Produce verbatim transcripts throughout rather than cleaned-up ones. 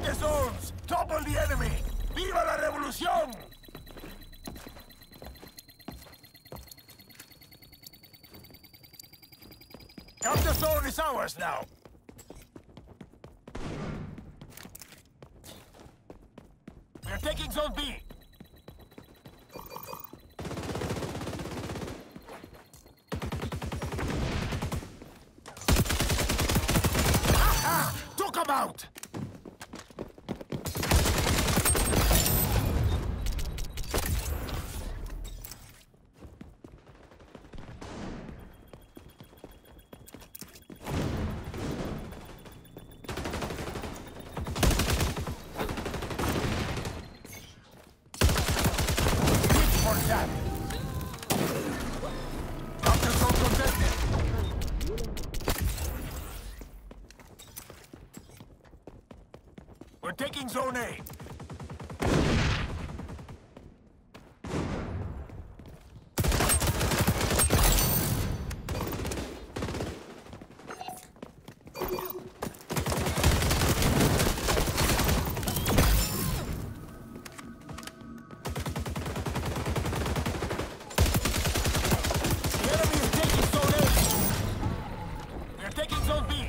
the zones! Topple the enemy! Viva la revolución! Capture zone is ours now! We're taking zone B! Aha! Took him out! We're taking zone A. The enemy is taking zone A. We're taking zone B.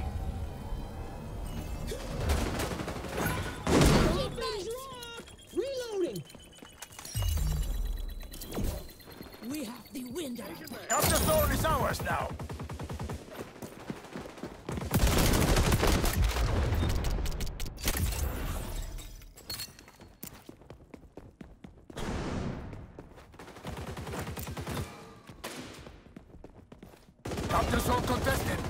We have the wind out. Capture zone is ours now. Capture zone contested.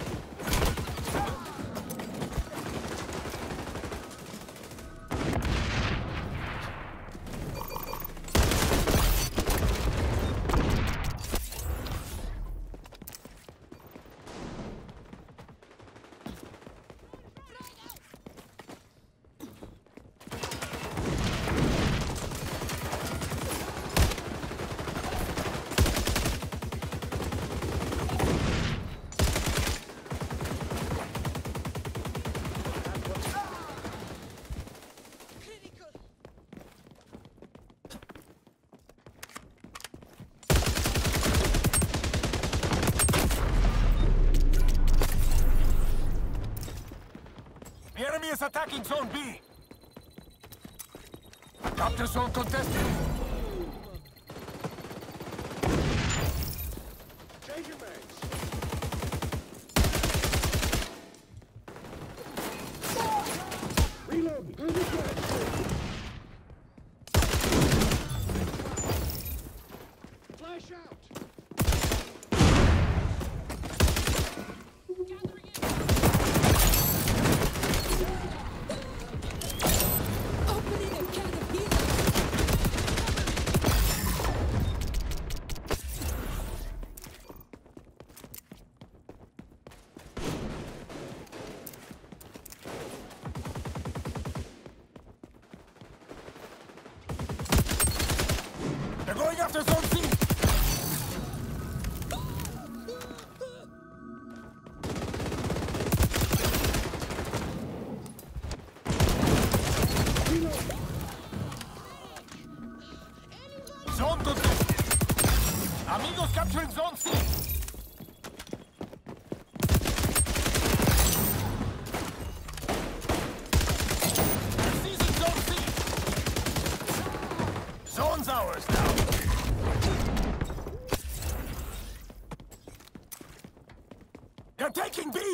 The enemy is attacking zone B. Capture zone contested. Change your mags. Reloading. Flash out. They're going after zone C! Zone contested! Amigos capturing zone C! They're seizing zone C! Zone's ours now! They're taking B!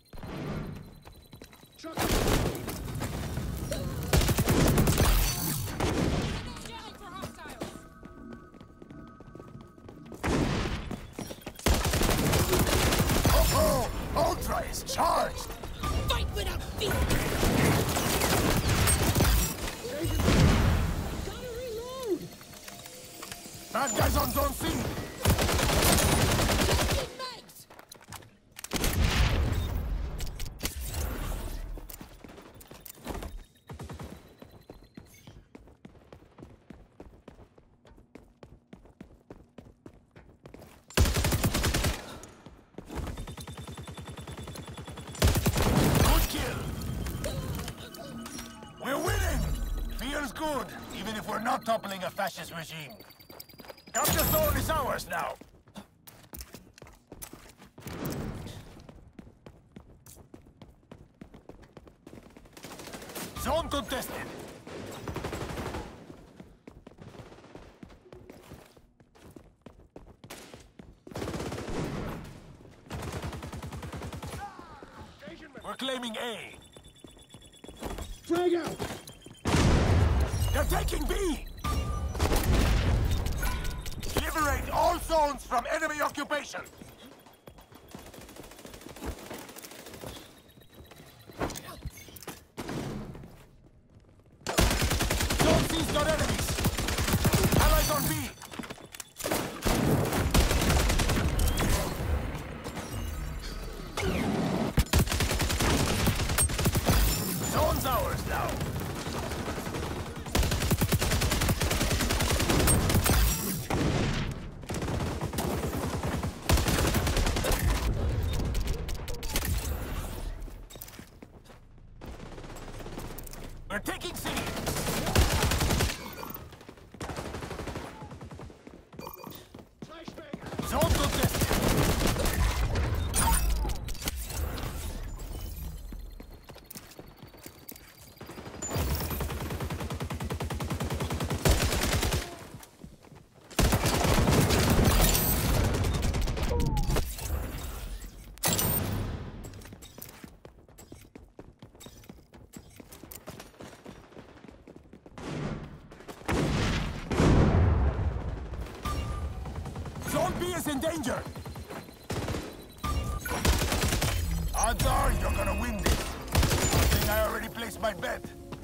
Truck. Oh, Ultra is charged! Fight without fear! Gotta reload! Bad guys on zone C! We're winning! good, even if we're not toppling a fascist regime. Capture zone is ours now. Zone contested. We're claiming A. Frag out! They're taking B! Liberate all zones from enemy occupation! Zone C's got enemies! Allies on B! Zone's ours now! We're taking C! Zone contested! Zone B is in danger! Odds are you're gonna win this. I think I already placed my bet.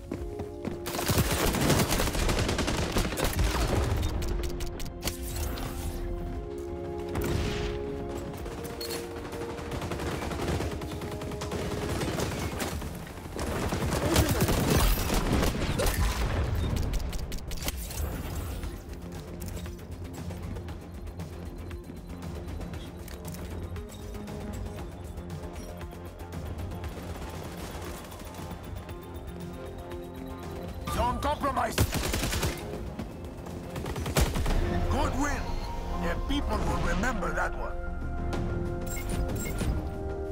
Zone compromised. Good win. The people will remember that one.